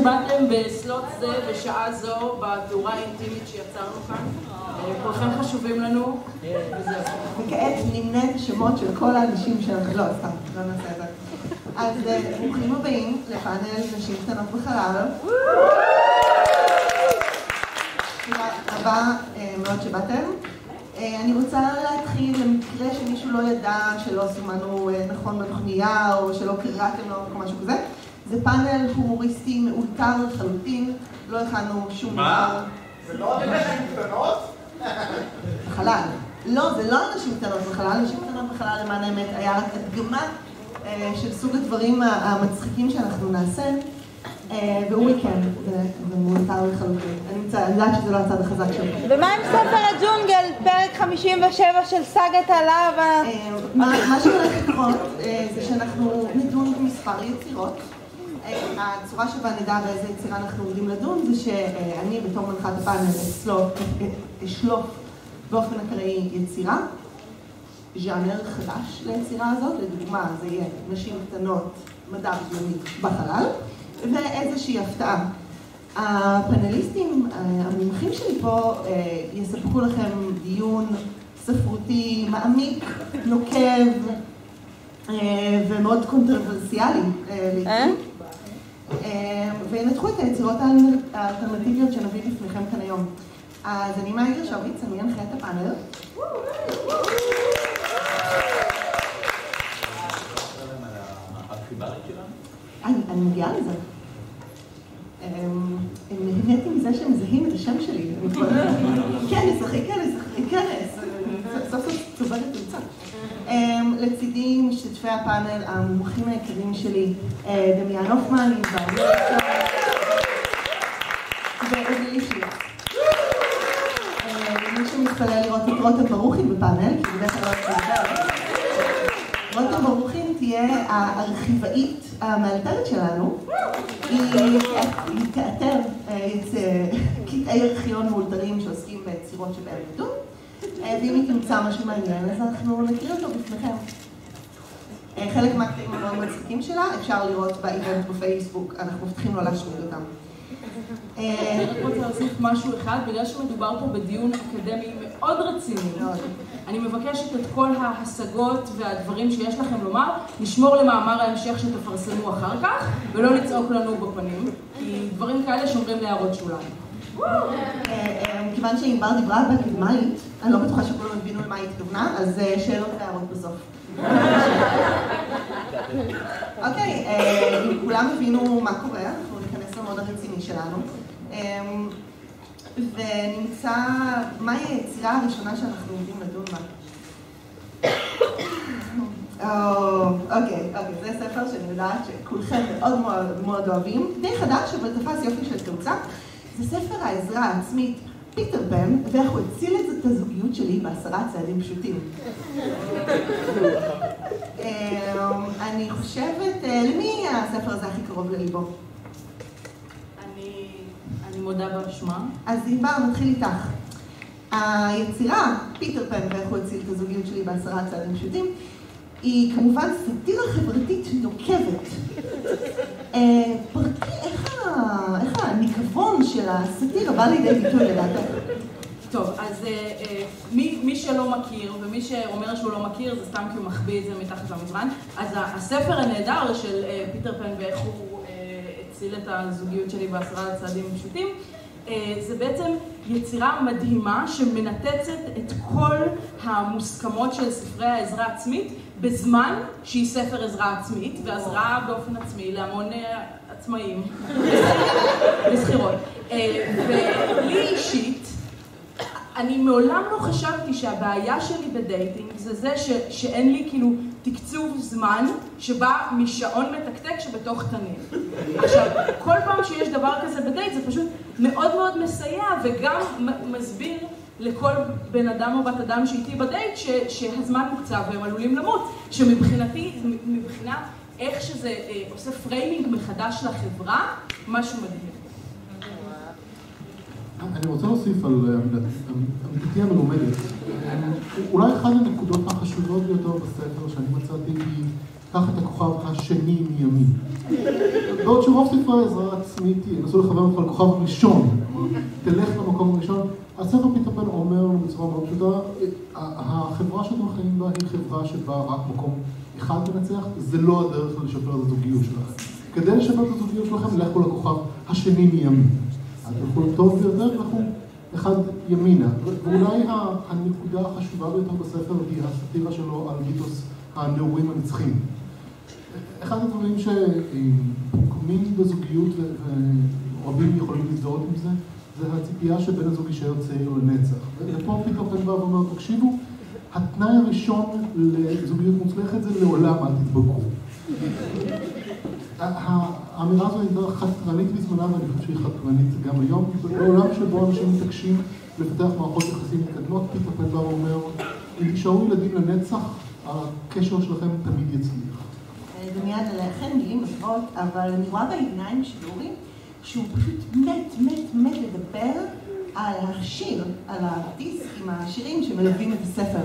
שבאתם בסלוט זה בשעה זו בתאורה האינטימית שיצרנו כאן. כולכם חשובים לנו, וזהו. וכעת נמנה את השמות של כל האנשים שאנחנו... לא, סתם, לא נעשה את זה. אז ברוכים הבאים לפאנל נשים קטנות בחלל. תודה רבה מאוד שבאתם. אני רוצה להתחיל למקרה שמישהו לא ידע שלא סומנו נכון בתוכניה או שלא קראתם לו או משהו כזה. זה פאנל הומוריסטי מאולתר לחלוטין, לא הכנו שום דבר. מה? זה לא אנשים קטנות? בחלל. לא, זה לא אנשים קטנות בחלל, אנשים קטנות בחלל למען האמת היה רק הדגמה של סוג הדברים המצחיקים שאנחנו נעשה, והוא כן, זה מאולתר לחלוטין. אני יודעת שזה לא הצד החזק שלו. ומה עם ספר הג'ונגל, פרק 57 של סאגת הלאווה? מה שהולך לקרות זה שאנחנו נדון במספר יצירות. הצורה שבה נדע באיזה יצירה אנחנו עומדים לדון זה שאני בתור מנחת הפאנל אשלוף באופן אקראי יצירה, ז'אנר חדש ליצירה הזאת, לדוגמה זה יהיה נשים קטנות, מדע בדיוני בחלל, ואיזושהי הפתעה. הפאנליסטים, המומחים שלי פה יספקו לכם דיון ספרותי, מעמיק, נוקב ומאוד קונטרוברסיאלי לעתים. וינתחו את היצירות האלטרנטיביות שנביא בפניכם כאן היום. אז אני מאי גרשוביץ, אני אנחה את הפאנל. אני מגיעה לזה. נהניתי מזה שהם מזהים את השם שלי. כן, כנס. סוף סוף צוברת תמצא. לצידי משתתפי הפאנל, המומחים היקרים שלי, דמיאן הופמן, ואודי לישיה. מי שמתפלל לראות את רותם ברוכין בפאנל, כי בדרך כלל לא יצא. רותם ברוכין תהיה הארכיבאית המאלתרת שלנו. היא תאתר קטעי ארכיון מאולתרים שעוסקים ביצירות שבהם נדון. ואם היא תמצא משהו מעניין, אז אנחנו נכיר אותו בפניכם. חלק מהקטעים המאוד מצחיקים שלה אפשר לראות באיבנט בפייסבוק, אנחנו מבטיחים לא להשמיד אותם. אני רק רוצה להוסיף משהו אחד, בגלל שמדובר פה בדיון אקדמי מאוד רציני. אני מבקשת את כל ההשגות והדברים שיש לכם לומר, לשמור למאמר ההמשך שתפרסמו אחר כך, ולא לצעוק לנו בפנים, כי דברים כאלה שומרים להערות שוליים. כיוון שענבר דיברה באקדמאית, אני לא בטוחה שכולם הבינו למה היא התכוונה, אז שאלות והערות בסוף. אוקיי, אם כולם הבינו מה קורה, אנחנו ניכנס למוד הרציני שלנו. ונמצא מהי היצירה הראשונה שאנחנו עומדים לדון בה. אוקיי, זה ספר שאני יודעת שכולכם מאוד מאוד אוהבים, די חדש אבל תפס יופי של תאוצה. זה ספר העזרה העצמית, פיטר פן, ואיך הוא הציל את הזוגיות שלי ב10 צעדים פשוטים. אני חושבת, למי הספר הזה הכי קרוב לליבו? אני מודה באשמה. אז ענבר, נתחיל איתך. היצירה, פיטר פן, ואיך הוא הציל את הזוגיות שלי ב10 צעדים פשוטים, היא כמובן סאטירה חברתית נוקבת. פרטי, איך הניקבון של הסאטירה בא לידי ביטוי לדעתך? טוב, אז מי שלא מכיר, ומי שאומר שהוא לא מכיר, זה סתם כי הוא מחביא את זה מתחת למזרן. אז הספר הנהדר של פיטר פן ואיך הוא הציל את הזוגיות שלי ב10 צעדים פשוטים, זה בעצם יצירה מדהימה שמנתצת את כל המוסכמות של ספרי העזרה עצמית בזמן שהיא ספר עזרה עצמית, ועזרה באופן עצמי להמון עצמאים וסחירות. ולי אישית, אני מעולם לא חשבתי שהבעיה שלי בדייטינג זה שאין לי כאילו תקצוב זמן שבא משעון מתקתק שבתוך תניר. עכשיו, כל פעם שיש דבר כזה בדייט זה פשוט מאוד מאוד מסייע וגם מסביר לכל בן אדם או בת אדם שאיתי בדייט שהזמן מוקצב והם עלולים למות, שמבחינתי, מבחינת איך שזה עושה פריימינג מחדש לחברה, משהו מדהים. אני רוצה להוסיף על עמיתתי המלומדת. אולי אחת הנקודות החשובות ביותר בספר שאני מצאתי היא קח את הכוכב השני מימין. בעוד שרוב ספרי העזרה העצמית ינסו לכוון אותך לכוכב ראשון, תלך למקום הראשון. הספר פיטר פן אומר לנו בצורה מאוד פשוטה, החברה שאתם חיים בה היא חברה שבה רק מקום אחד מנצח, זה לא הדרך לשפר את הזוגיות שלכם. כדי לשפר את הזוגיות שלכם, לכו לכוכב השני מימין. אתם יכולים טוב ביותר, לכו אחד ימינה. ואולי הנקודה החשובה ביותר בספר היא הסאטירה שלו על מיתוס הנעורים הנצחים. אחד הדברים שפוגמים בזוגיות ורבים יכולים להזדהות עם זה, זה הציפייה שבן הזוג יישאר צעיר לנצח. ופה פיטר פן בא ואומר, תקשיבו, התנאי הראשון לזוגיות מוצלחת זה לעולם אל תתבגרו. האמירה הזו הייתה חתרנית בזמנה, ואני חושב שהיא חתרנית גם היום, כי בעולם שבו אנשים מתעקשים לפתח מערכות יחסים מתקדמות, פיטר פן בא ואומר, אם תישארו ילדים לנצח, הקשר שלכם תמיד יצליח. דמיין, לכן גילים משרות, אבל אני רואה בעיניים של אורי, שהוא פשוט מת לדבר על השיר, על הדיסק עם השירים שמלווים את הספר.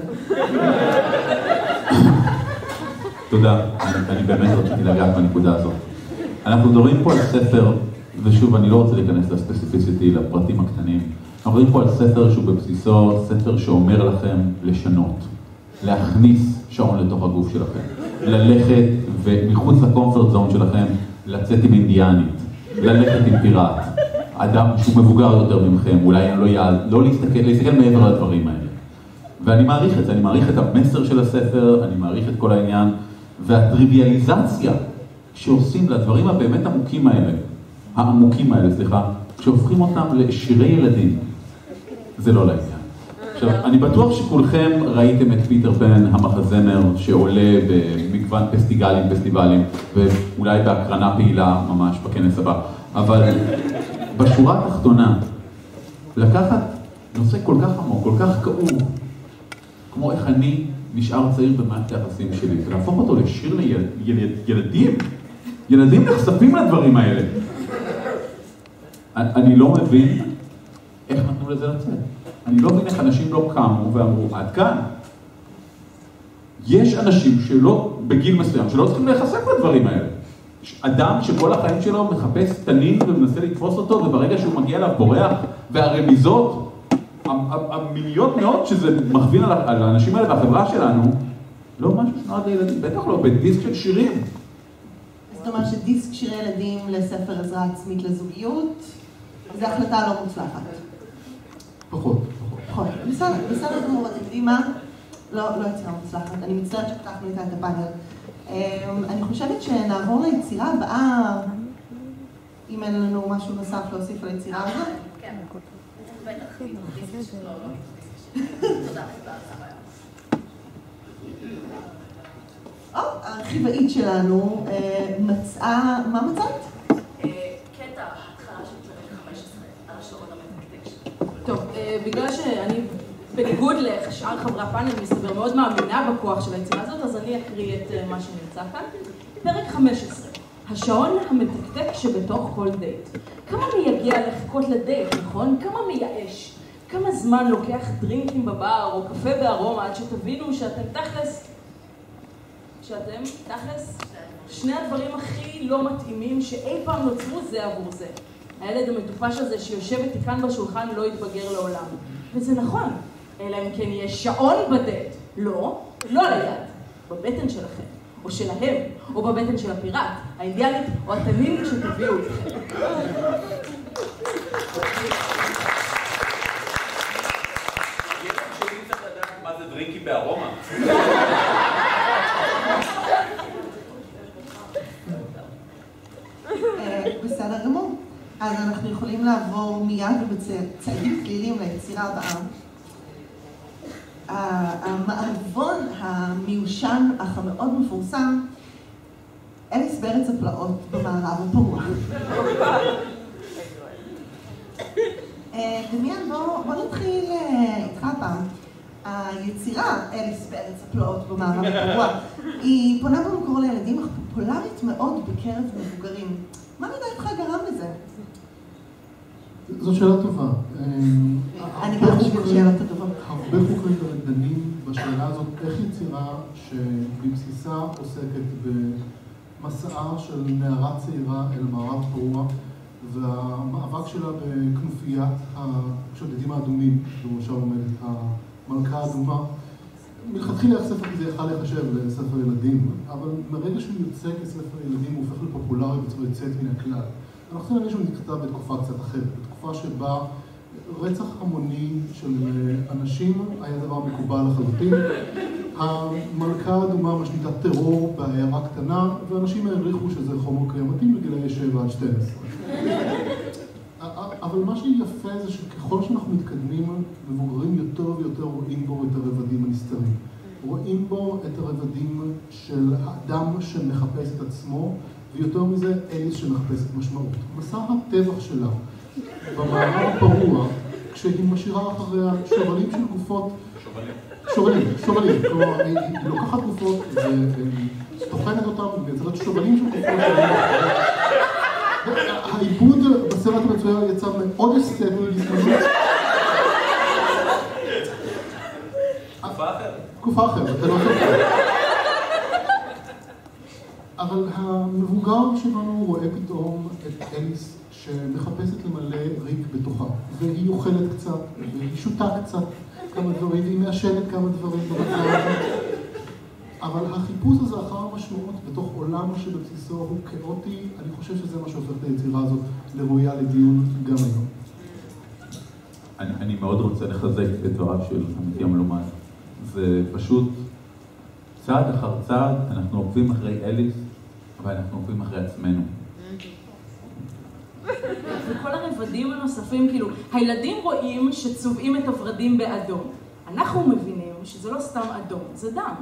תודה, אני באמת רציתי לגעת בנקודה הזאת. אנחנו מדברים פה על ספר, ושוב אני לא רוצה להיכנס לספציפיסיטי, לפרטים הקטנים. אנחנו מדברים פה על ספר שהוא בבסיסו, ספר שאומר לכם לשנות, להכניס שעון לתוך הגוף שלכם, ללכת ומחוץ לקומפורט זון שלכם, לצאת עם אינדיאנית, ללכת עם פיראט, אדם שהוא מבוגר יותר ממכם, אולי לא להסתכל מעבר לדברים האלה. ואני מעריך את זה, אני מעריך את המסר של הספר, אני מעריך את כל העניין, והטריוויאליזציה שעושים לדברים הבאמת העמוקים האלה, שהופכים אותם לשירי ילדים, זה לא לעניין. עכשיו, אני בטוח שכולכם ראיתם את פיטר פן, המחזמר, שעולה במגוון פסטיבלים, ואולי בהקרנה פעילה ממש בכנס הבא. אבל בשורה התחתונה, לקחת נושא כל כך עמוק, כל כך כאוב, כמו איך אני נשאר צעיר במערכת היחסים שלי, ולהפוך אותו לשיר לילדים. ילדים נחשפים לדברים האלה. אני לא מבין איך נתנו לזה לצאת. אני לא מבין איך אנשים לא קמו ואמרו, עד כאן. יש אנשים שלא, בגיל מסוים, שלא צריכים להיחשף לדברים האלה. אדם שכל החיים שלו מחפש תנין ומנסה לתפוס אותו, וברגע שהוא מגיע אליו בורח, והרמיזות, המיליון מאוד שזה מכווין על האנשים האלה בחברה שלנו, לא משהו שנועד לילדים, בטח לא, בדיסק של שירים. זאת אומרת שדיסק שירי ילדים לספר עזרה עצמית לזוגיות, זו החלטה לא מוצלחת. פחות. בסדר גמור, אתם יודעים מה? לא יצירה מוצלחת. אני מצטערת שפתחנו איתה את הפאנל. אני חושבת שנעבור ליצירה הבאה, אם אין לנו משהו נוסף להוסיף על היצירה הזאת. כן. בטח. תודה. הארכיבאית שלנו מצאה, מה מצאת? קטע התחלה של פרק 15, על השעון המתקתק שלי. טוב, בגלל שאני, בניגוד לשאר חברי הפאנל, מסתבר מאוד מאמינה בכוח של היצירה הזאת, אז אני אקריא את מה שנמצא כאן. פרק 15, השעון המתקתק שבתוך כל דייט. כמה מייגע לחכות לדייט, נכון? כמה מייאש? כמה זמן לוקח דרינקים בבר או קפה בארומה עד שתבינו שאתם תכלס, שני הדברים הכי לא מתאימים שאי פעם נוצרו זה עבור זה. הילד המטופש הזה שיושב איתי כאן בשולחן לא יתבגר לעולם. וזה נכון, אלא אם כן יש שעון בדייט. לא על היד, בבטן שלכם, או שלהם, או בבטן של הפיראט, האידיאלית או התנין שתביאו איתכם. שלי צריך לדעת מה זה דרינקים בארומה. בסדר גמור. אז אנחנו יכולים לעבור מיד ובצעדים כלילים ליצירה הבאה. המערבון המיושן אך המאוד מפורסם, אליס בארץ הפלאות במערב הפרוע. דמיין, בוא נתחיל איתך פעם. היצירה אליס בארץ הפלאות במערב הפרוע היא פונה במקור לילדים אך פופולרית מאוד בקרב מבוגרים. מה לדעתך גרם לזה? זו שאלה טובה. אני גם חושבת שאלה טובה. הרבה חוקרים דנים והשאלה הזאת, איך יצירה שבבסיסה עוסקת במסעה של נערה צעירה אל מערב פרוע, והמאבק שלה בכנופיית השודדים האדומים, בראשה עומדת המלכה האדומה. מלכתחילה איך ספר כזה יכל לחשב לספר ילדים, אבל מרגע שהוא יוצא כספר ילדים הוא הופך לפופולרי בצורה יוצאת מן הכלל. אנחנו חושבים להבין שהוא נכתב בתקופה קצת אחרת, בתקופה שבה רצח המוני של אנשים היה דבר מקובל לחלוטין. המלכה האדומה משליטה טרור בעיירה קטנה, ואנשים העריכו שזה חומר קיימתי בגילאי 7 עד 12. אבל מה שיפה זה שככל שאנחנו מתקדמים, מבוגרים יותר ויותר רואים בו את הרבדים הנסתרים. רואים בו את הרבדים של האדם שמחפש את עצמו, ויותר מזה אליס שמחפש את משמעות. מסע הטבח שלה במערב הפרוע, כשהיא משאירה אחריה שובלים של גופות... שובלים. כלומר, היא לוקחת גופות וטוחנת אותם ויצרת שובלים של גופות. העיבוד בסרט המצויר יצא מאוד אסתטי בזמנו. תקופה אחרת, אתה לא זוכר. אבל המבוגר שלנו רואה פתאום את אליס שמחפשת למלא ריק בתוכה, והיא אוכלת קצת, והיא שותה קצת כמה דברים, והיא מעשנת כמה דברים במצב. אבל החיפוש הזה אחר המשמעות בתוך עולם שבבסיסו הוא כאוטי, אני חושב שזה מה שהופך את היצירה הזאת לראויה לדיון גם היום. אני מאוד רוצה לחזק את דבריו של עמיתי המלומד. זה פשוט צעד אחר צעד, אנחנו עוקבים אחרי אליס, אבל אנחנו עוקבים אחרי עצמנו. וכל הרבדים הנוספים, כאילו, הילדים רואים שצובעים את הורדים באדום. אנחנו מבינים שזה לא סתם אדום, זה דם.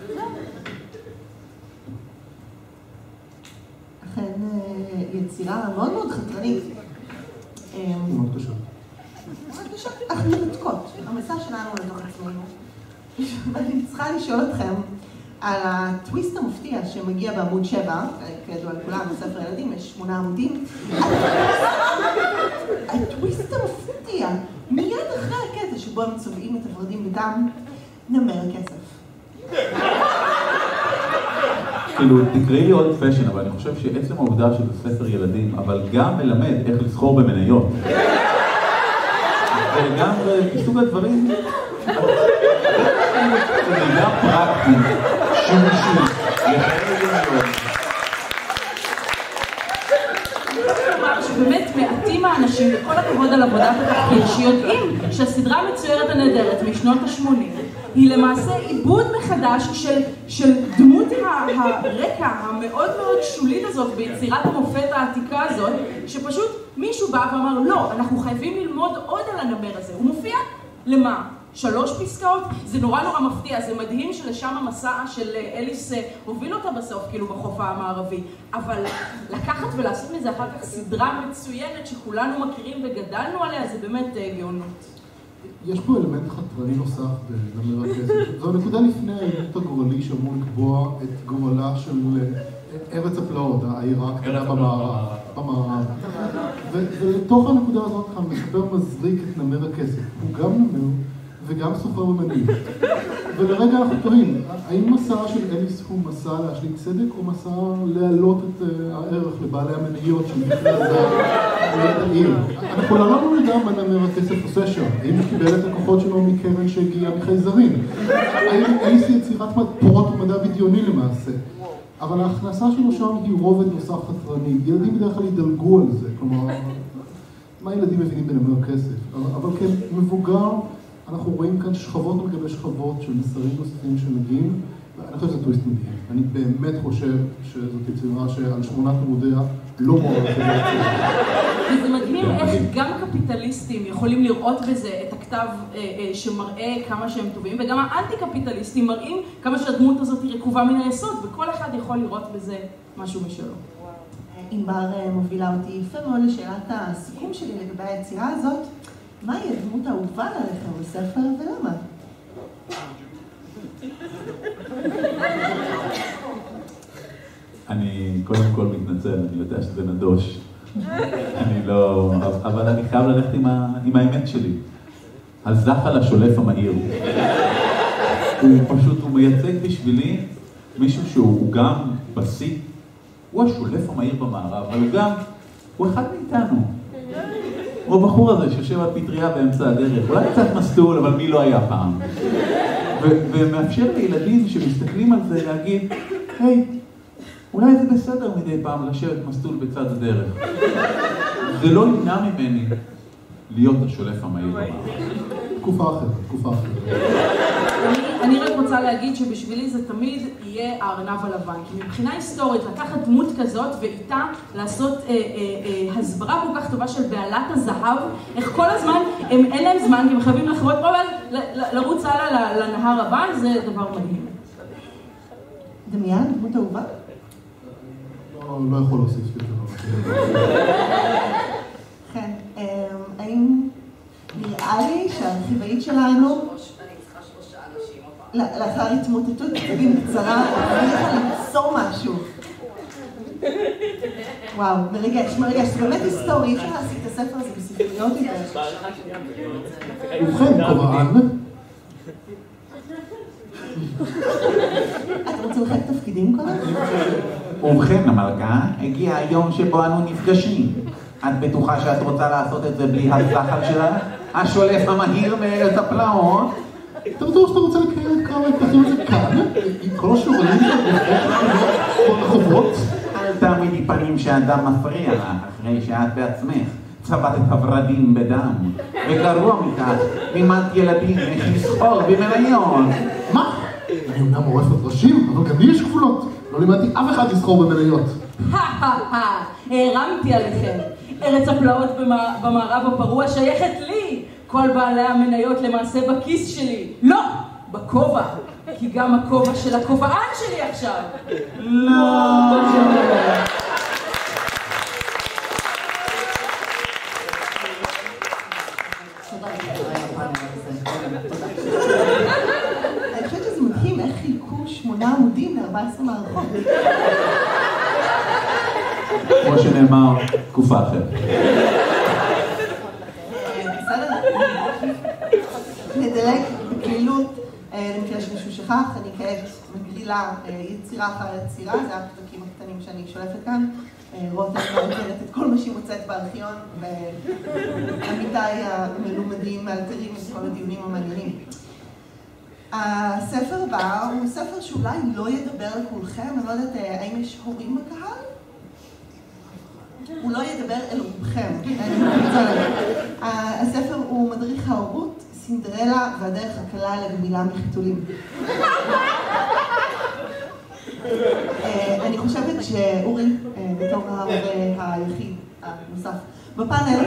אכן יצירה מאוד מאוד חתרנית. מאוד קשה. אך מנתקות, המסע שלנו לתוך עצמנו. ואני צריכה לשאול אתכם על הטוויסט המפתיע שמגיע בעמוד 7, כידוע לכולם, בספר ילדים, יש 8 עמודים. הטוויסט המפתיע, מיד אחרי הקטע שבו הם צובעים את הורדים בדם, נמר כסף. כאילו, תקראי לי עוד פשן, אבל אני חושב שעצם העובדה שזה ספר ילדים, אבל גם מלמד איך לסחור במניות. וגם בסוג הדברים, זה מידע פרקטי, שימושי, לחיי יום. כלומר שבאמת מעטים האנשים, וכל הכבוד על עבודת התחקיר, שיודעים שהסדרה מצוירת הנהדרת משנות ה-80, היא למעשה עיבוד מחדש של דמות הרקע המאוד מאוד שולית הזאת ביצירת המופת העתיקה הזאת, שפשוט מישהו בא ואמר, לא, אנחנו חייבים ללמוד עוד על הנמר הזה. הוא מופיע למה? 3 פסקאות? זה נורא נורא מפתיע, זה מדהים שלשם המסע של אליס הוביל אותה בסוף, כאילו בחוף המערבי. אבל לקחת ולעשות מזה אחר כך סדרה מצוינת שכולנו מכירים וגדלנו עליה, זה באמת גאונות. יש פה אלמנט חתרני נוסף בנמר הכסף. זו נקודה לפני העימות הגורלי שאמור לקבוע את גורלה של ארץ הפלאות, העירה הקטנה במערב. ולתוך הנקודה הזאת המחבר מזריק את נמר הכסף. הוא גם נמר וגם סוחר במניות. ולרגע אנחנו תוהים, האם מסע של אליס הוא מסע להשליט צדק או מסע להעלות את הערך לבעלי המניות של בכלל זה את העיר? אנחנו לא נדע מה נמר הכסף עושה שם. האם הוא קיבל את הכוחות שלו מקרן שהגיעה מחייזרים? האם אליס היא יצירת פורות ומדע בדיוני למעשה? אבל ההכנסה שלו שם היא רובד נוסף חתרני. ילדים בדרך כלל ידלגו על זה, כלומר, מה ילדים מבינים בנמר כסף? אבל כמבוגר, אנחנו רואים כאן שכבות על גבי שכבות של מסרים נוספים שמגיעים, ואני חושב שזה טוויסט מדהים. אני באמת חושב שזאת יצירה שעל 8 עמודיה לא מוערכת להציע. וזה מדהים איך גם קפיטליסטים יכולים לראות בזה את הכתב שמראה כמה שהם טובים, וגם האנטי-קפיטליסטים מראים כמה שהדמות הזאת היא רקובה מן היסוד, וכל אחד יכול לראות בזה משהו משלו. ענבר מובילה אותי יפה מאוד לשאלת הסיכום שלי לגבי היצירה הזאת. מהי הדמות האהובה עליכם בספר ולמה? אני קודם כל מתנצל, אני יודע שזה נדוש. אני לא... אבל אני חייב ללכת עם האמת שלי. הזחל השולף המהיר. הוא מייצג בשבילי מישהו שהוא גם בשיא, הוא השולף המהיר במערב, אבל הוא אחד מאיתנו. הוא הבחור הזה שיושב על פטריה באמצע הדרך, אולי קצת מסטול, אבל מי לא היה פעם. ומאפשר לילדים שמסתכלים על זה להגיד, היי, אולי זה בסדר מדי פעם לשבת מסטול בצד הדרך. זה לא ימנע ממני להיות השולף המהיר במערב. תקופה אחרת. אני רק רוצה להגיד שבשבילי זה תמיד יהיה הארנב הלבן, כי מבחינה היסטורית לקחת דמות כזאת ואיתה לעשות הסברה כל כך טובה של בעלת הזהב, איך כל הזמן אין להם זמן, כי הם חייבים לחוות פה לרוץ הלאה לנהר הבא, זה דבר מדהים. דמיין, דמות אהובה? לא יכול להוסיף יותר. כן, האם נראה לי שהרכיבאית שלנו לאחר התמוטטות כתבים קצרה, הצליחה למצוא משהו. וואו, מרגש, זה באמת היסטורי, אפשר להשיג את הספר הזה בספריות יותר. ובכן, קוראן. אתה רוצה לחלק תפקידים קודם? ובכן, המלכה, הגיע היום שבו אנו נפגשים. את בטוחה שאת רוצה לעשות את זה בלי הזחל שלה? השולף המהיר מארץ הפלאות? אתה בטוח שאתה רוצה לקיים כמה פתחים את זה כאן? עם כל השורלים כל החוברות? אל תעמידי פנים שאדם מפריע לך, אחרי שאת בעצמך צבעת את הורדים בדם. וגרוע מכך, לימדת ילדים איך לסחור במניות. מה? אני אומנם עורפת ראשים, אבל גם לי יש גבולות. לא לימדתי אף אחד לסחור במניות. הרמתי עליכם. ארץ הפלאות במערב הפרוע שייכת לי. כל בעלי המניות למעשה בכיס שלי. לא, בכובע. כי גם הכובע של הכובען שלי עכשיו. לא. אני חושבת שזה מדהים איך חילקו 8 עמודים ל-14 מערכות. כמו שנאמר, תקופה אחרת. בסדר? נדלק בקלילות למקרה שמישהו שכח, אני כעת מגלילה יצירה אחר יצירה, זה הפתקים הקטנים שאני שולפת כאן. רותם מאלתרת את כל מה שהיא מוצאת בארכיון, ועמיתיי המלומדים מאלתרים את כל הדיונים המעניינים. הספר הבא הוא ספר שאולי לא ידבר לכולכם, אני לא יודעת האם יש הורים בקהל? הוא לא ידבר אל רובכם, אני רוצה להגיד. הספר הוא מדריך ההורות, סינדרלה והדרך הקלה לגמילה מחיתולים. אני חושבת שאורי, בתור ההורה היחיד הנוסף בפאנל,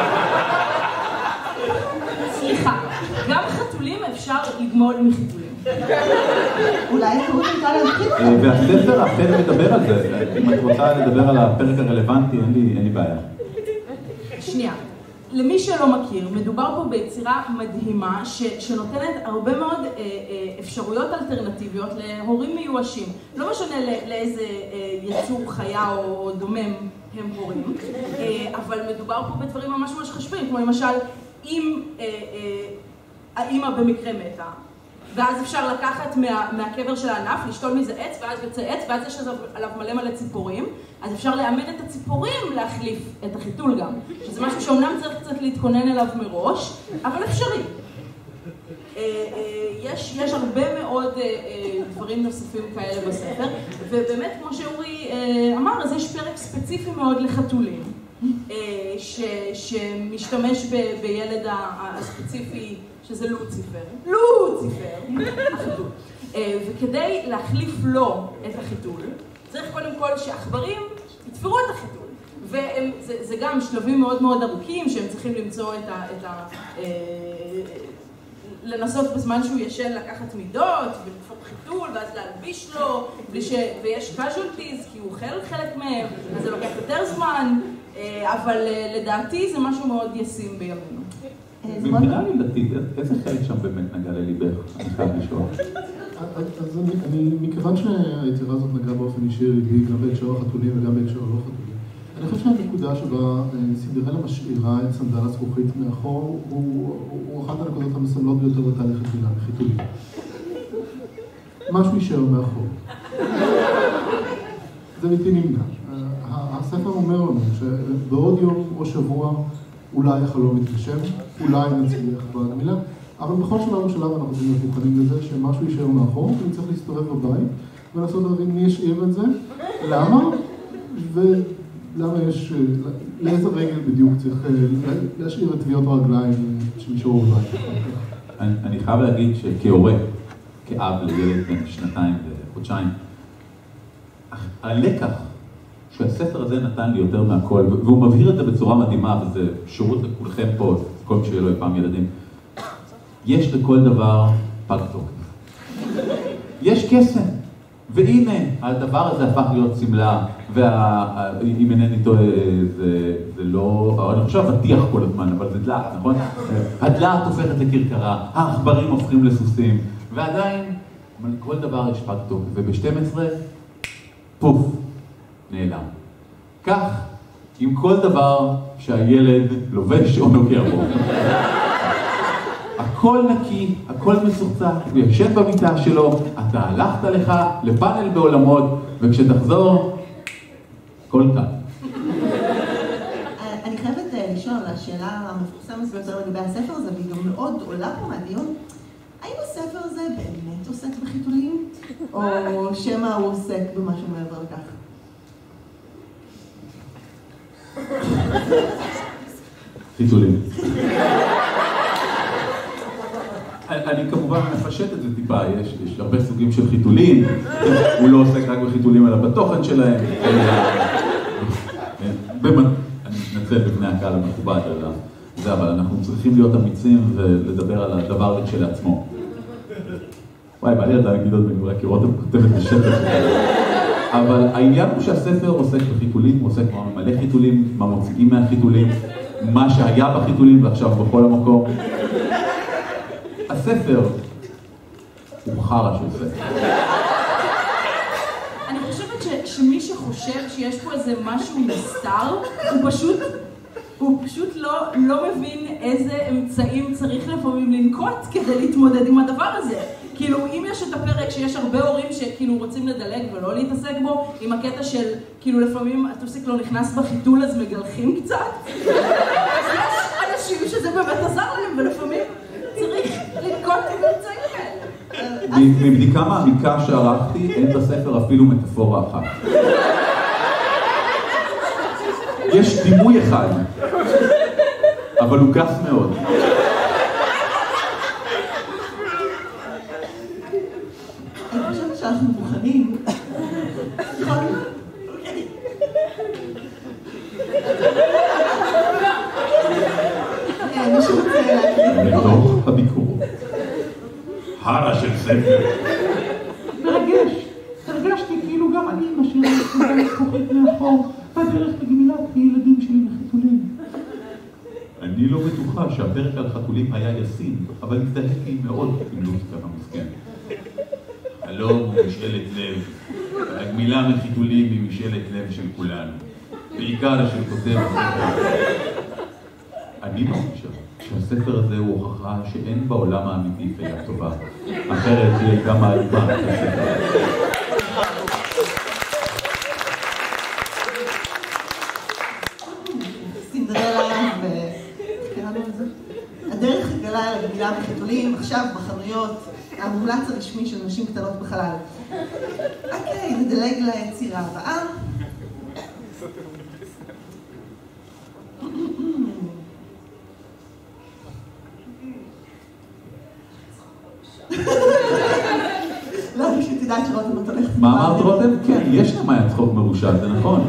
סליחה, גם חתולים אפשר לגמול מחיתולים. אולי הטעות הייתה להזכיר. והספר האחר מדבר על זה. אם את רוצה לדבר על הפרק הרלוונטי, אין לי בעיה. שנייה. למי שלא מכיר, מדובר פה ביצירה מדהימה שנותנת הרבה מאוד אפשרויות אלטרנטיביות להורים מיואשים. לא משנה לאיזה יצור חיה או דומם הם הורים, אבל מדובר פה בדברים ממש ממש חשובים, כמו למשל, אם האמא במקרה מתה, ואז אפשר לקחת מהקבר של הענף, לשתול מזה עץ, ואז יוצא עץ, ואז יש עליו מלא ציפורים, אז אפשר לאמן את הציפורים להחליף את החיתול גם, שזה משהו שאומנם צריך קצת להתכונן אליו מראש, אבל אפשרי. יש הרבה מאוד דברים נוספים כאלה בספר, ובאמת, כמו שאורי אמר, אז יש פרק ספציפי מאוד לחתולים, שמשתמש בילד הספציפי, שזה לוציפר, החיתול. וכדי להחליף לו את החיתול, צריך קודם כל שעכברים יתפרו את החיתול. וזה גם שלבים מאוד מאוד ארוכים, שהם צריכים למצוא לנסות בזמן שהוא ישן לקחת מידות, ולתפור חיתול, ואז להלביש לו, ויש casualties, כי הוא אוכל חלק מהם, אז זה לוקח יותר זמן, אבל לדעתי זה משהו מאוד ישים בימינו. מבחינה לילתית, איזה חלק שם באמת נגע לליבך? אני חייב לשאול. אז מכיוון שהיצירה הזאת נגעה באופן אישי ליבי, גם בהקשר החתולים וגם בהקשר הלא חתולים, אני חושב שהנקודה שבה סינדרלה משאירה את סנדל הזכוכית מאחור, הוא אחת הנקודות המסמלות ביותר לתהליך גמילה מחיתולים. משהו יישאר מאחור. זה בלתי נמנע. הספר אומר לנו שבעוד יום או שבוע אולי החלום יתגשם, אולי נצליח בגמילה, אבל בכל שלב ושלב אנחנו צריכים להיות מוכנים לזה שמשהו יישאר מאחור, ונצטרך להסתובב בבית ולנסות להבין מי ישאיר את זה, למה, ולמה יש, לאיזה רגל בדיוק צריך להשאיר את טביעות הרגליים שנשארו בבית. אני חייב להגיד שכהורה, כאב לילד בן 2 וחודשיים, הלקח שהספר הזה נתן לי יותר מהכל, והוא מבהיר את זה בצורה מדהימה, וזה שירות לכולכם פה, כל מי שיהיה לו פעם ילדים. יש לכל דבר פג תוקף. יש קסם, והנה, הדבר הזה הפך להיות סמלה, ואם אינני טועה, זה לא, אני חושב אבטיח כל הזמן, אבל זה דלעת, נכון? הדלעת הופכת לכרכרה, העכברים הופכים לסוסים, ועדיין, כל דבר יש פג תוקף, וב-12, פוף, נעלם. כך, עם כל דבר שהילד לובש או נוגע בו. הכל נקי, הכל מסורצק, הוא ישן במיטה שלו, אתה הלכת לך לפאנל בעולמות, וכשתחזור, כל כאן. אני חייבת לשאול על השאלה המפורסמת ביותר לגבי הספר הזה, והיא גם מאוד עולה פה מהדיון. האם הספר הזה באמת עוסק בחיתולים, או שמא הוא עוסק במשהו מעבר לכך? חיתולים. אני כמובן מפשט את זה טיפה, יש הרבה סוגים של חיתולים, הוא לא עוסק רק בחיתולים אלא בתוכן שלהם. אני מתנצל בפני הקהל המכובד על זה, אבל אנחנו צריכים להיות אמיצים ולדבר על הדבר כשלעצמו. וואי, בא לי עדיין להגידות בגברי, כי רותם כותבת בשטח. אבל העניין הוא שהספר עוסק בחיתולים, הוא עוסק מה מלא חיתולים, מה מוציאים מהחיתולים, מה שהיה בחיתולים ועכשיו בכל המקום. הספר הוא חרא של ספר. אני חושבת שמי שחושב שיש פה איזה משהו נסתר, הוא פשוט לא מבין איזה אמצעים צריך לפעמים לנקוט כדי להתמודד עם הדבר הזה. כאילו, אם יש את הפרק שיש הרבה הורים שכאילו רוצים לדלג ולא להתעסק בו, עם הקטע של, כאילו, לפעמים הטוסיק לא נכנס בחיתול אז מגלחים קצת, אז יש אנשים שזה באמת עזר להם, ולפעמים צריך לנקוט עם אמצעים כאלה. מבדיקה מעמיקה שערכתי, אין בספר אפילו מטאפורה אחת. יש דימוי אחד, אבל הוא גס מאוד. אני חושבת שאנחנו מוכנים. מישהו רוצה להקריא. מתוך הביקור. חרא של ספר. מרגש. הרגשתי כאילו גם אני משאיר את הזכוכית מאחור בדרך לגמילת הילדים שלי מחיתולים. אני לא בטוחה שהפרק על חתולים היה ישים, אבל הזדהיתי מאוד עם לוסטר המסכן. חלום הוא משאלת לב, הגמילה מחיתולים היא משאלת לב של כולנו, בעיקר של כותב הספר. אני חושב שהספר הזה הוא הוכחה שאין בעולם האמיתי פייה טובה, אחרת היא הייתה מעלומה את הספר. סינדרלה קראנו את זה? הדרך הגלה לגמילה מחיתולים, עכשיו בחנויות, המומלץ הרשמי של נשים קטנות בחלל. אוקיי, נדלג ליצירה הבאה. לא, פשוט תדעת שרותם את הולכת. מה אמרת רותם? כן, יש למה היה צחוק מרושע, זה נכון.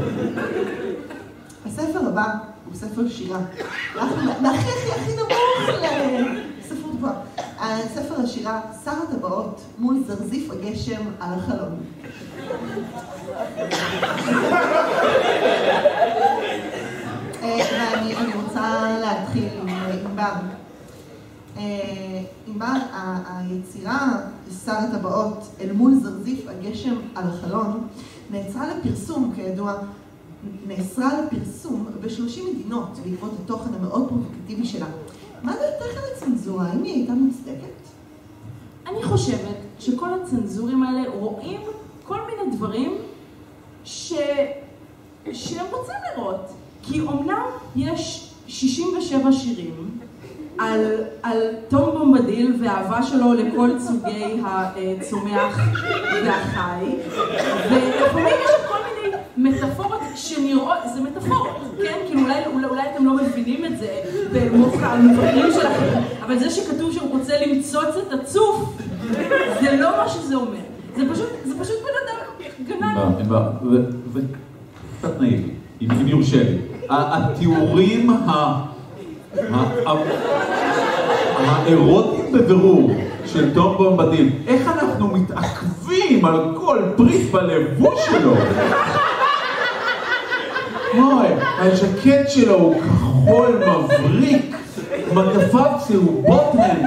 הספר הבא הוא ספר שירה. הכי נמוך לספרות גבוהה. ספר השירה, שר הטבעות מול זרזיף הגשם על החלון. ואני רוצה להתחיל עם ענבר. ענבר, היצירה שר הטבעות אל מול זרזיף הגשם על החלון נעצרה לפרסום, כידוע, נאסרה לפרסום ב30 מדינות בעקבות התוכן המאוד פרובוקטיבי שלה. מה דעתך על הצנזורה? האם היא הייתה מוצדקת? אני חושבת שכל הצנזורים האלה רואים כל מיני דברים שהם רוצים לראות. כי אומנם יש 67 שירים על תום בומבדיל והאהבה שלו לכל סוגי הצומח והחי, ולפעמים יש כל מיני מטאפורות שנראות, זה מטאפורות, כן? כאילו אולי אתם לא מבינים את זה במוח המבקרים שלכם, אבל זה שכתוב שהוא רוצה למצוץ את הצוף, זה לא מה שזה אומר. זה פשוט בן אדם גנן. זה קצת נאיבי, אם יורשה לי. התיאורים האירוטיים בבירור של תום בומבדיל, איך אנחנו מתעכבים על כל פריט בלבוש שלו. אוי, הז'קט שלו הוא כחול מבריק, מגפיו צהובות הם.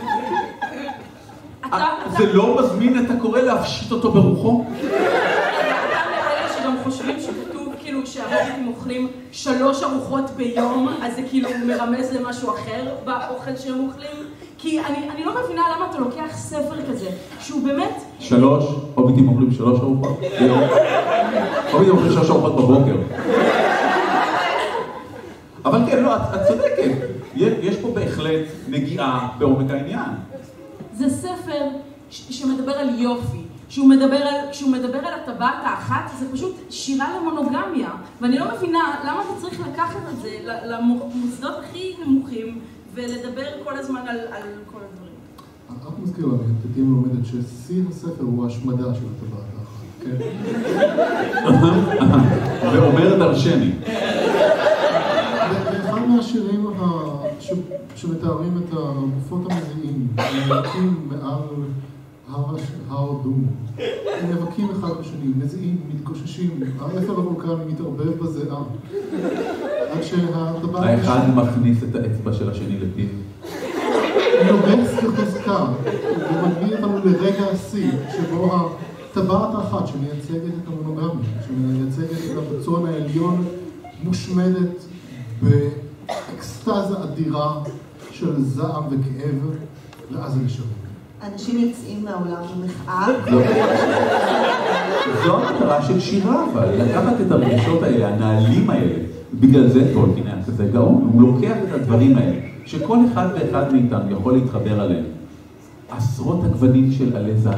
זה לא מזמין את הקורא להפשיט אותו ברוחו? אתה מאלה שגם חושבים שכתוב כאילו שהרובוטים אוכלים 3 ארוחות ביום, אז זה כאילו מרמז למשהו אחר באוכל שהם אוכלים? כי אני לא מבינה למה אתה לוקח ספר כזה, שהוא באמת... 3, הוביטים אוכלים 3 ארוחות ביום. הוביטים אוכלים 3 ארוחות בבוקר. אבל כן, לא, את צודקת. יש פה בהחלט נגיעה בעומק העניין. זה ספר שמדבר על יופי, כשהוא מדבר על הטבעת האחת, זה פשוט שירה למונוגמיה, ואני לא מבינה למה אתה צריך לקחת את זה למוסדות הכי נמוכים, ולדבר כל הזמן על כל הדברים. רק מזכיר לנו, תתיים לומדת ששיא הספר הוא ההשמדה של הטבעת האחת, כן? ואומר דרשני. אחד מהשירים שמתארים את הגופות המזיעים, נאבקים מעל הר דום. הם נאבקים אחד בשני, מזיעים, מתגוששים, האפר הוולקני מתערבב בזיעה. עד שהטבעת... האחד מכניס את האצבע של השני לפיו. נובץ לחזקה, ומביא אותנו לרגע השיא, שבו הטבעת האחת שמייצגת את המונוגמיה, שמייצגת את הרצון העליון, מושמדת באקסטזה אדירה של זעם וכאב, ואז הם נשארים. אנשים יוצאים מהעולם במחאה. זו המטרה של שירה, אבל לקחת את הרגשות האלה, הנעלים האלה, בגלל זה טולקין היה כזה גאון, הוא לוקח את הדברים האלה, שכל אחד ואחד מאיתנו יכול להתחבר עליהם. עשרות הגוונים של עלי זל.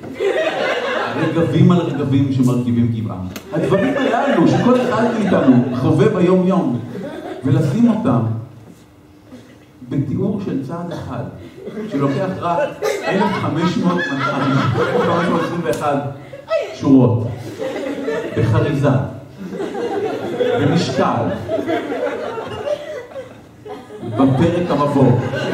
רגבים על רגבים שמרכיבים גבעה. הדברים הללו שכל אחד מאיתנו חווה ביום יום, ולשים אותם בתיאור של צעד אחד, שלוקח רק 1521 שורות, בחריזה, במשקל, בפרק המבוא,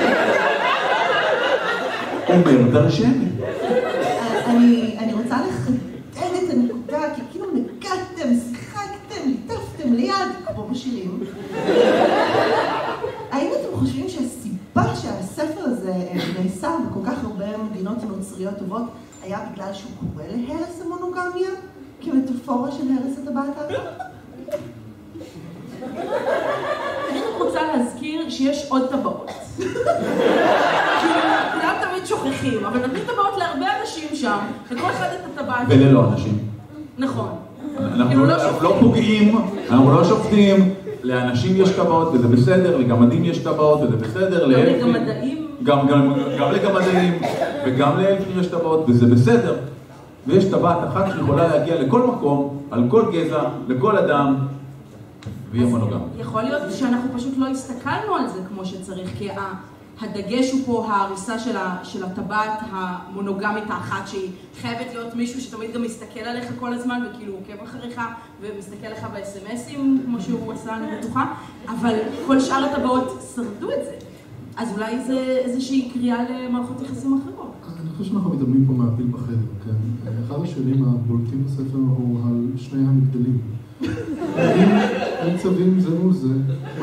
אומר דרשני. אני רוצה לחדד את הנקודה, כי כאילו נגעתם, שיחקתם, ליטפתם ליד, כמו בשירים. האם אתם חושבים שהסיבה שהספר הזה נעשה בכל כך הרבה מדינות נוצריות טובות היה בגלל שהוא קורא להרס המונוגמיה כמטאפורה של הרס הטבעת האחת? אני רוצה להזכיר שיש עוד טבעות. כולם תמיד שוכחים, אבל נתנו טבעות להרבה אנשים שם, וכל אחד את הטבעת. וללא אנשים. נכון. אנחנו לא פוגעים, אנחנו לא שופטים, לאנשים יש טבעות וזה בסדר, לגמדים יש טבעות וזה בסדר, גם לגמדאים. גם לגמדאים וגם לאלפים יש טבעות וזה בסדר. ויש טבעת אחת שיכולה להגיע לכל מקום, על כל גזע, לכל אדם, ויהיה מונוגם. יכול להיות שאנחנו פשוט לא הסתכלנו על זה כמו שצריך, כי הדגש הוא פה ההריסה של הטבעת המונוגמית האחת, שהיא חייבת להיות מישהו שתמיד גם מסתכל עליך כל הזמן, וכאילו עוקב אחריך ומסתכל לך ב-SMSים, כמו שהוא עשה, אני בטוחה, אבל כל שאר הטבעות שרדו את זה. אז אולי זה איזושהי קריאה למערכות יחסים אחרות. אני חושב שאנחנו מדברים פה מהפיל בחדר, כן? אחד השאלים הבולטים בספר הוא על שני המגדלים. הם צווים זה מול זה.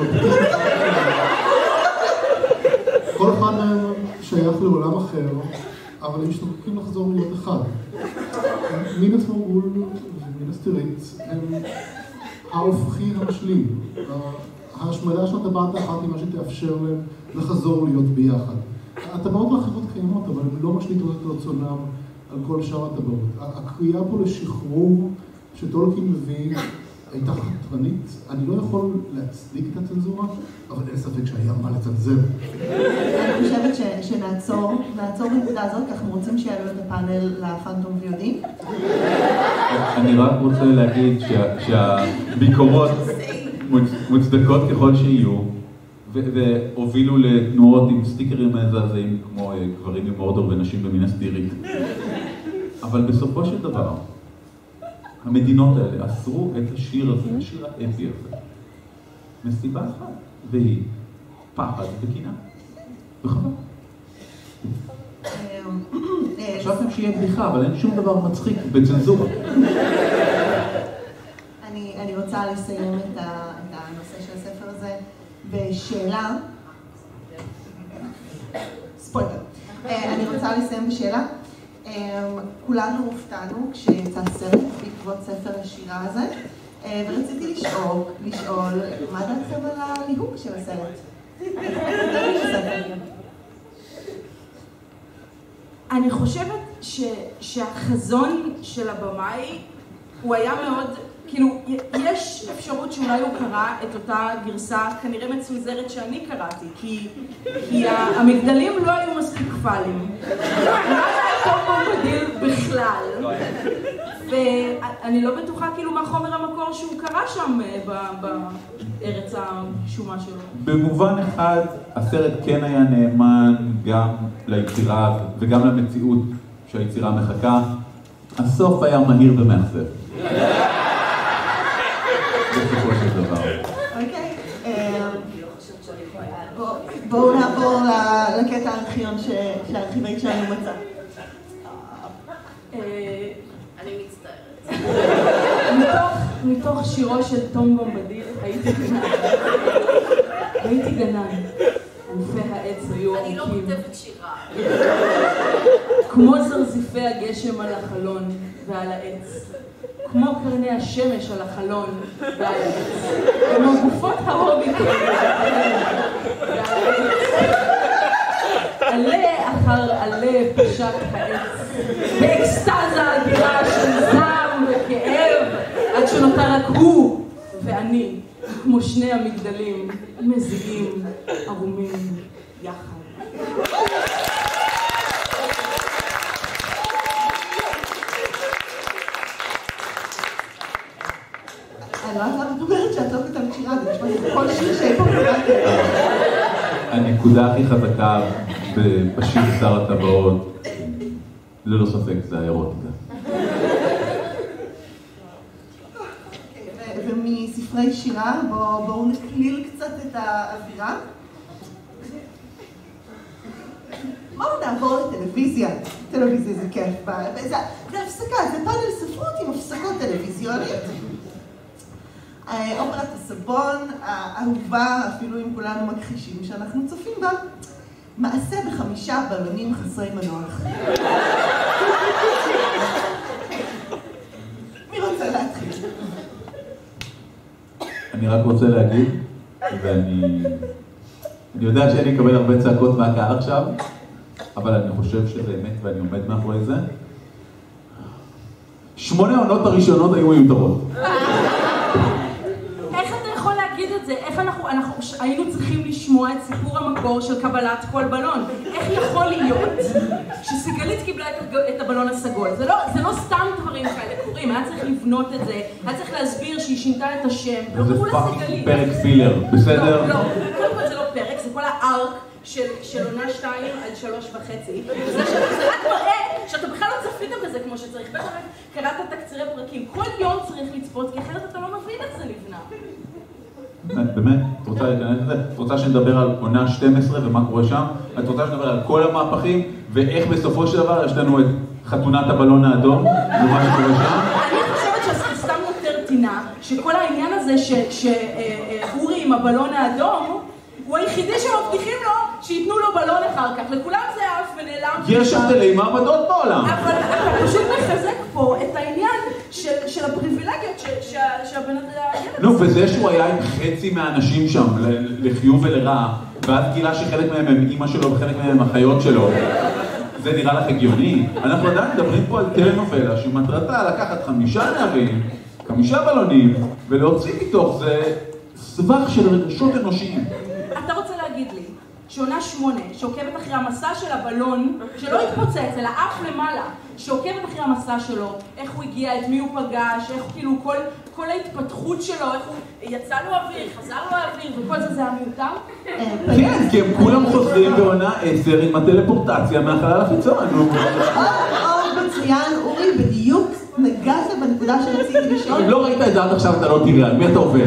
כל אחד מהם שייך לעולם אחר, אבל הם משתוקקים לחזור להיות אחד. מינס מורגול ומינס טיריץ הם ההופכי המשלים. ההשמדה של הטבעת האחת היא מה שתאפשר להם לחזור להיות ביחד. הטבעות האחרות קיימות, אבל הן לא משליטות את רצונם על כל שאר הטבעות. הקריאה פה לשחרור שטולקין מביא הייתה חתרנית. אני לא יכול להצדיק את הצנזורה, אבל אין ספק שהיה מה לצנזר. אני חושבת שנעצור בנקודה הזאת, כי אנחנו רוצים שיעלו את הפאנל לפנטום ויודי. אני רק רוצה להגיד שהביקורות מוצדקות ככל שיהיו, והובילו לתנועות עם סטיקרים מזעזעים כמו גברים ממורדור ונשים במינס טירית. אבל בסופו של דבר, המדינות האלה אסרו את השיר הזה, השיר האפי הזה, מסיבה אחת, והיא פחד וקינה. וחבל. חשבתם שיהיה בדיחה, אבל אין שום דבר מצחיק בצנזורה. אני רוצה לסיים את הנושא של הספר הזה בשאלה. ספוילר. אני רוצה לסיים בשאלה. כולנו הופתענו כשיצא סרט בעקבות ספר השירה הזה, ורציתי לשאול מה דעתכם על הליהוק של הסרט? אני חושבת שהחזון של הבמאי הוא היה מאוד, כאילו, יש אפשרות שאולי הוא קרא את אותה גרסה כנראה מצונזרת שאני קראתי, כי המגדלים לא היו מספיק פאלים. לא היה טוב בומבדיל בכלל. ואני לא בטוחה כאילו מה חומר המקור שהוא קרא שם בארץ השומה שלו. במובן אחד, הסרט כן היה נאמן גם ליצירה וגם למציאות שהיצירה מחכה. הסוף היה מהיר ומאכזב. בסופו של דבר. אוקיי. בואו נעבור לקטע הארכיון שהארכיבאי שלנו מצא. אני מצטערת. מתוך שירו של תום בומבדיל הייתי גנן. ענפי העץ היו ארוכים. אני לא כותבת שירה. כמו זרזיפי הגשם על החלון ועל העץ. כמו קרני השמש על החלון ועל העץ. כמו גופות ההוביטים ועל העץ. עלה אחר עלה פשט העץ. באקסטזה אדירה של זעם וכאב, עד שנותר רק הוא ואני, כמו שני המגדלים, מזיעים, ערומים יחד. אני לא יודעת, את אומרת שאת לא כתבת שירה, זה נשמע לי כל שיר שאי פה קראתי. הנקודה הכי חזקה בשיר שר הטבעות, ללא ספק, זה האירוטיקה. ומספרי שירה, בואו נקליל קצת את האווירה. בואו נעבור לטלוויזיה. טלוויזיה זה כיף. זה הפסקה, זה פאנל ספרות עם הפסקות טלוויזיונית. אופרת הסבון, האהובה, אפילו אם כולנו מכחישים שאנחנו צופים בה, מעשה ב5 בלונים חסרי מנוח. מי רוצה להתחיל? אני רק רוצה להגיד, ואני יודע שאני אקבל הרבה צעקות מהקהל עכשיו, אבל אני חושב שזה אמת ואני עומד מאחורי זה. 8 העונות הראשונות היו מיותרות. איך אתה יכול להגיד את זה? איך אנחנו היינו צריכים לשמוע את סיפור המקור של קבלת כל בלון? איך יכול להיות שסיגלית קיבלה את הבלון הסגול? זה לא סתם דברים כאלה קורים, היה צריך לבנות את זה, היה צריך להסביר שהיא שינתה את השם. זה פאקינג פרק פילר, בסדר? לא, קודם כל זה לא פרק, זה כל הארק של עונה 2 עד 3.5. זה רק מראה שאתה בכלל לא צפיתם בזה כמו שצריך. בטח קראת תקצירי פרקים. כל יום צריך לצפות, כי אחרת אתה לא מבין איך זה נבנה. באמת? את רוצה להיכנס לזה? את רוצה שנדבר על עונה 12 ומה קורה שם? את רוצה שנדבר על כל המהפכים ואיך בסופו של דבר יש לנו את חתונת הבלון האדום ומה שקורה שם? אני חושבת שסתם יותר טינה, שכל העניין הזה שאורי עם הבלון האדום הוא היחידי שמבטיחים לו שיתנו לו בלון אחר כך. לכולם זה אף ונעלם. יש הבדלי מעמדות בעולם. אבל אתה פשוט מחזק פה את העניין של הפריבילגיות שהבן הילד... נו, וזה שהוא היה עם חצי מהאנשים שם, לחיוב ולרע, ואז גילה שחלק מהם הם אמא שלו וחלק מהם הם אחיות שלו. זה נראה לך הגיוני? אנחנו עדיין מדברים פה על טלנובלה שמטרתה לקחת 5 נערים, 5 בלונים, ולהוציא מתוך זה סבך של רגשות אנושיים. אתה רוצה להגיד לי שעונה 8, שעוקבת אחרי המסע של הבלון, שלא התפוצץ, אלא אף למעלה, שעוקבת אחרי המסע שלו, איך הוא הגיע, את מי הוא פגש, איך כאילו כל ההתפתחות שלו, איך הוא יצא לו אוויר, חזר לו אוויר, וכל זה היה מיותר? כן, כי הם כולם חוזרים בעונה 10 עם הטלפורטציה מהחלל החיצון. עוד מצוין, אורי, בדיוק נגעת בנקודה שרציתי לשאול. אם לא ראית את זה עד עכשיו, אתה לא תראה, על מי אתה עובד?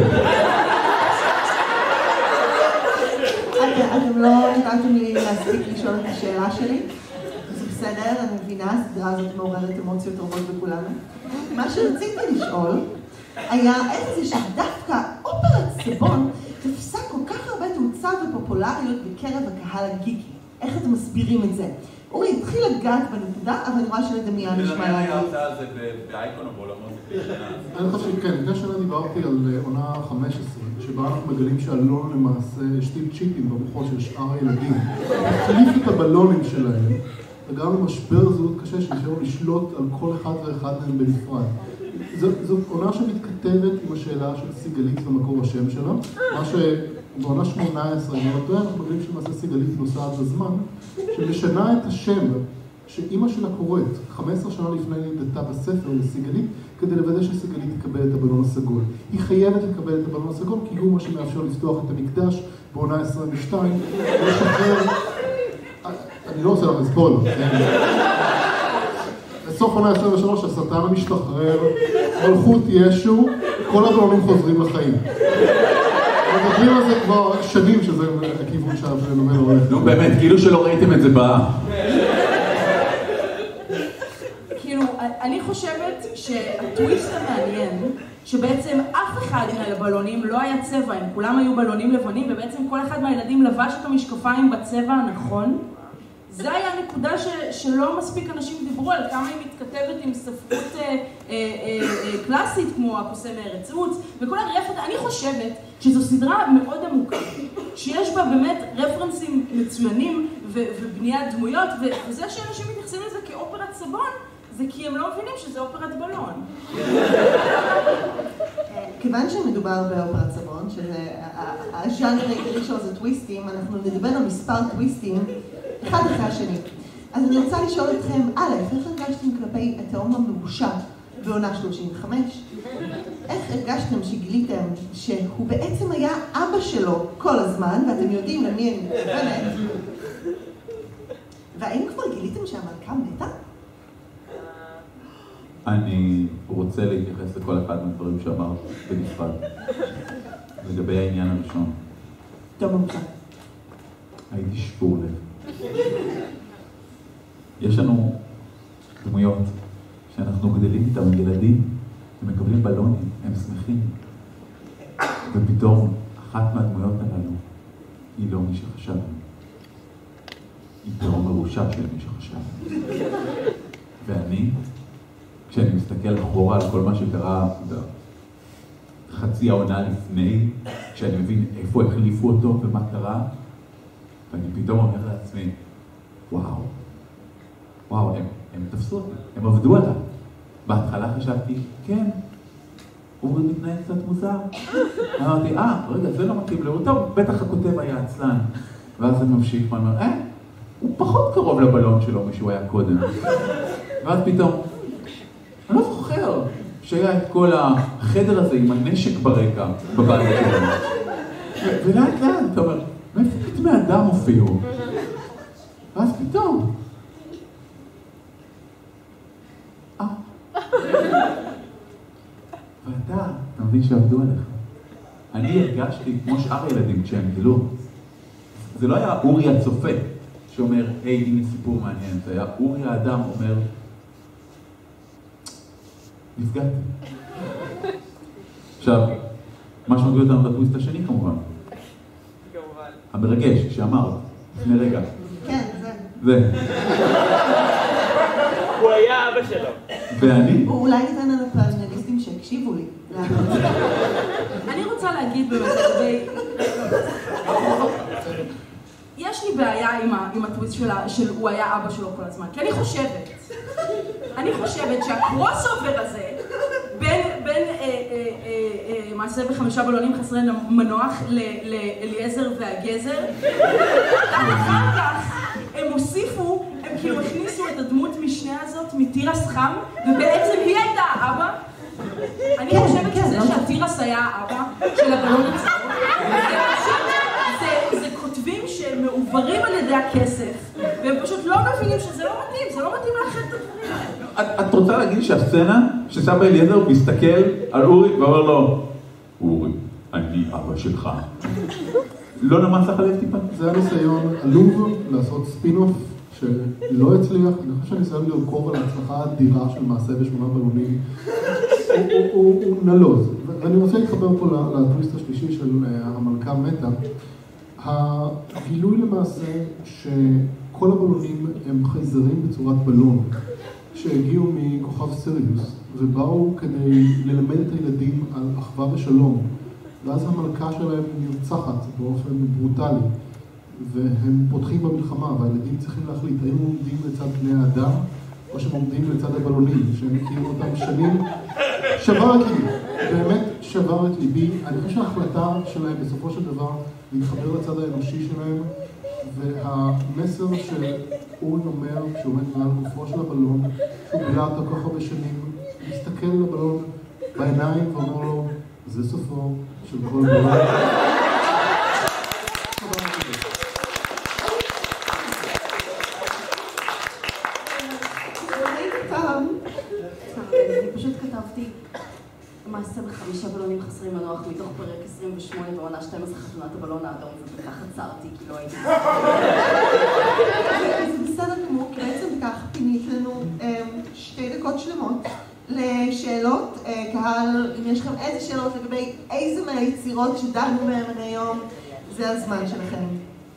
אתם לא נתתם לי להספיק לשאול את השאלה שלי. זה בסדר, אני מבינה, הסדרה הזאת מעוררת אמוציות רבות בכולנו. מה שרציתי לשאול היה איך זה שדווקא אופרת סבון תפסה כל כך הרבה תאוצה ופופולריות בקרב הקהל הגיקי. איך אתם מסבירים את זה? אורי, התחיל לגעת בנקודה, אבל אני רואה שלדמיין נשמע ולמען היה הרצאה על זה באייקון או בעולמות לפני אני חושב שכן, לפני שנה דיברתי על עונה 15, שבה אנחנו מגלים שהלון למעשה השתיל צ'יפים במוחות של שאר הילדים. החליף את הבלונים שלהם, וגם למשבר זהות קשה שנשארו לשלוט על כל אחד ואחד מהם בנפרד. זו עונה שמתכתבת עם השאלה של סיגלית ומקור השם שלה, מה שבעונה 18, אנחנו מגלים שלמעשה סיגלית נוסעת בזמן, שמשנה את השם שאימא שלה קוראת 15 שנה לפני לידתה בספר לסיגלית, כדי לוודא שסיגלית תקבל את הבלון הסגול. היא חייבת לקבל את הבלון הסגול, כי הוא מה שמאפשר לפתוח את המקדש בעונה 22, ולשחרר... אני לא רוצה לך ספוילר, בסוף עונה 23 השטן משתחרר, מלכות ישו, כל הבלונים חוזרים לחיים. מדברים על זה כבר שנים שזה הכיוון שהפנומן הולך. נו באמת, כאילו שלא ראיתם את זה באה. כאילו, אני חושבת שהטוויסט המעניין, שבעצם אף אחד מהבלונים לא היה צבע, הם כולם היו בלונים לבנים, ובעצם כל אחד מהילדים לבש את המשקפיים בצבע הנכון. זה היה נקודה שלא מספיק אנשים דיברו על כמה היא מתכתבת עם ספרות קלאסית כמו הקוסם מארץ עוץ וכל הרפת. אני חושבת שזו סדרה מאוד עמוקה, שיש בה באמת רפרנסים מצוינים ובניית דמויות, וזה שאנשים מתייחסים לזה כאופרת סבון זה כי הם לא מבינים שזה אופרת בלון. כיוון שמדובר באופרת סבון, שזה הז'אנר העיקרי שלו זה טוויסטים, אנחנו נדבר על מספר טוויסטים אחד אחרי השני. אז אני רוצה לשאול אתכם, א', איך הרגשתם כלפי התאום המרושע בעונה 35? איך הרגשתם שגיליתם שהוא בעצם היה אבא שלו כל הזמן, ואתם יודעים למי אני מתכוונת? והאם כבר גיליתם שהמלכה מתה? אני רוצה להתייחס לכל אחד מהדברים שאמרת בנפרד. לגבי העניין הראשון. טוב, ממך. הייתי שבור לב. יש לנו דמויות שאנחנו גדלים איתם, ילדים, הם מקבלים בלונים, הם שמחים. ופתאום אחת מהדמויות הללו היא לא מי שחשבנו. היא תאום מרושע של מי שחשבנו. ואני, כשאני מסתכל אחורה על כל מה שקרה בחצי העונה לפני, כשאני מבין איפה החליפו אותו ומה קרה, ואני פתאום אומר לעצמי, וואו, הם תפסו אותי, הם עבדו עליו. בהתחלה חשבתי, כן, הוא מתנהג קצת מוזר. אמרתי, רגע, זה לא מתאים לו, טוב, בטח הכותב היה עצלן. ואז אני ממשיך, ואני אומר, הוא פחות קרוב לבלון שלו משהוא היה קודם. ואז פתאום, אני לא זוכר שהיה את כל החדר הזה עם הנשק ברקע בבית שלנו. ולאט, אתה אומר, מאיפה פתמי אדם הופיעו? ואז פתאום. ואתה מבין שעבדו עליך. אני הרגשתי כמו שאר הילדים כשהם גילו. זה לא היה אורי הצופה שאומר, היי, הנה סיפור מעניין. זה היה אורי האדם אומר, נפגעתי. עכשיו, מה שמוביל אותנו לטוויסט השני כמובן. המרגש שאמרת, לפני רגע. כן, זה. הוא היה אבא שלו. ואני? אולי ניתן על הפאנליסטים שהקשיבו לי. אני רוצה להגיד באמת לגבי... יש לי בעיה עם הטוויסט של הוא היה אבא שלו כל הזמן, כי אני חושבת שהקרוס אובר הזה בין מעשה ב5 בלונים חסרי מנוח לאליעזר והגזר, אחר כך הם הוסיפו, הם כאילו הכניסו את הדמות משנה הזאת מתירס חם, ובעצם היא הייתה האבא. אני חושבת שזה שהתירס היה האבא של הבלון הצהוב, זה כותבים שמעוברים על ידי הכסף, והם פשוט לא מבינים שזה לא מתאים, זה לא מתאים לאחד את הדברים האלה. את רוצה להגיד שהסצנה שסבא אליעזר מסתכל על אורי ואומר לו, אורי, אני אבא שלך. לא נמס לך לב טיפה? זה היה ניסיון עלוב לעשות ספין-אוף שלא הצליח. אני חושב שהניסיון לרכוב על ההצלחה האדירה של מעשה ב8 בלונים הוא נלוז. ואני רוצה להתחבר פה לטוויסט השלישי של המלכה מתה. הגילוי למעשה שכל הבלונים הם חייזרים בצורת בלון שהגיעו מכוכב סיריוס ובאו כדי ללמד את הילדים על אחווה ושלום, ואז המלכה שלהם נרצחת באופן ברוטלי והם פותחים במלחמה והילדים צריכים להחליט האם הם עומדים לצד בני האדם או שהם עומדים לצד הבלונים שהם מכירים אותם שנים. שבר את ליבי, באמת שבר את ליבי. אני חושב שההחלטה שלהם בסופו של דבר להתחבר לצד האנושי שלהם, והמסר שאורי אומר כשעומד מעל גופו של הבלון, שהוא בילה אותו כל כך הרבה שנים, להסתכל לבלון בעיניים ואומר לו, זה סופו של כל בלון. אני פשוט כתבתי מעשה ב5 בלונים חסרי מנוח מתוך פרק 28 בעונה 12 חתונת הבלון האדום, ובכך עצרתי כי לא הייתי זה בסדר גמור, כי בעצם בכך פינית לנו 2 דקות שלמות לשאלות. קהל, אם יש לכם איזה שאלות לגבי איזה מהיצירות שדנו בהם היום, זה הזמן שלכם.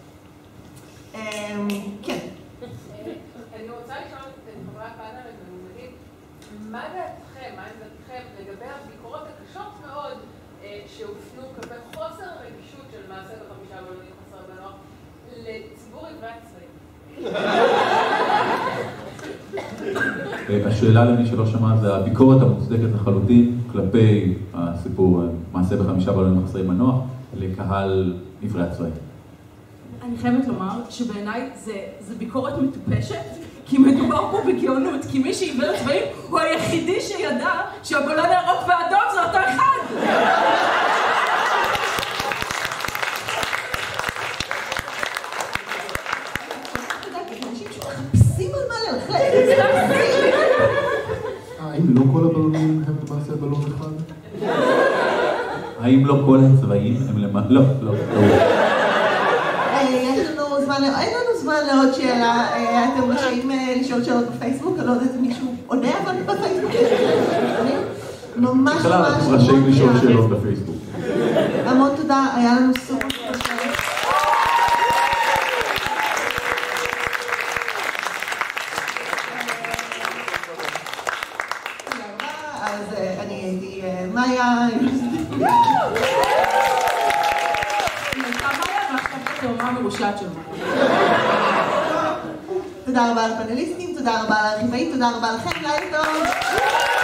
כן. אני רוצה לשאול את חברי הפאנל המלומדים, מה דעתכם, מה עמדתכם לגבי הביקורות הקשות מאוד שהופנו כלפי חוסר הרגישות של מעשה ב5 בלונים חסרי מנוח לציבור עברי הצבאי? השאלה למי שלא שמע זה הביקורת המוצדקת לחלוטין כלפי הסיפור מעשה ב5 בלונים חסרי מנוח לקהל עברי הצבאי. אני חייבת לומר שבעיניי זה ביקורת מטופשת, כי מדובר פה בגאונות, כי מי שעיוור צבעים הוא היחידי שידע שהבלון הירוק והאדום זה אותו אחד. אנשים שמחפשים על מה ללכלך. האם לא כל הבלונים הם למעשה בלון אחד? האם לא כל הצבעים הם למעשה? לא. יש לנו זמן, אין לנו זמן לעוד שאלה. אתם רשאים לשאול שאלות בפייסבוק, אני לא יודעת אם מישהו עונה, אבל בפייסבוק ממש בכלל, אתם רשאים לשאול שאלות בפייסבוק. המון תודה, היה לנו סופר. אז אני הייתי מאיה. תודה רבה לפאנליסטים, תודה רבה לארכיבאים, תודה רבה לכם, לילה טוב.